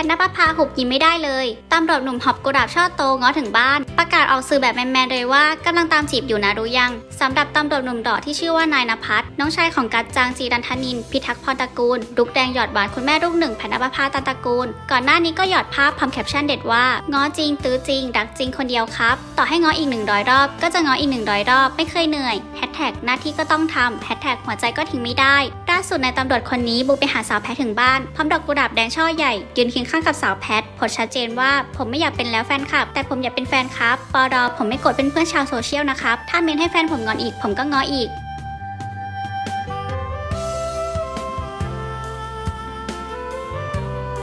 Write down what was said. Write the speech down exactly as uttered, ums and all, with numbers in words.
ณปภาหุบยิ้มไม่ได้เลยตำรวจหนุ่มหอบกุหลาบช่อโตง้อถึงบ้านประกาศออกสื่อแบบแมนๆเลยว่ากำลังตามจีบอยู่นะรู้ยังสำหรับตำรวจหนุ่มดอที่ชื่อว่านายณภัทรน้องชายของกัจจางจีรันทนินพิทักษ์พรตระกูลลุกแดงหยอดหวานคุณแม่ลูกหนึ่งแผ่นณปภาตันตระกูลก่อนหน้านี้ก็หยอดภาพพร้อมแคปชั่นเด็ดว่าง้อจริงตื้อจริงรักจริงคนเดียวครับต่อให้ง้ออีกหนึ่งร้อยรอบก็จะง้ออีกหนึ่งร้อยรอบไม่เคยเหนื่อยแฮชแท็กหน้าที่ก็ต้องทำแฮชแท็กหัวใจก็ทิ้งไม่ได้ล่าสุดในตำรวจคนนี้บุกไปหาสาวแพทถึงบ้านพร้อมดอกกุหลาบแดงช่อใหญ่ยืนเคียงข้างกับสาวแพทโพสต์ชัดเจนว่าผมไม่อยากเป็นแล้วแฟนคลับแต่ผมอยากเป็นแฟนครับปอดอผมไม่กดเป็นเพื่อนชาวโซเชียลนะครับถ้าเมนให้แฟนผมงอนอีกผมก็ง้ออีก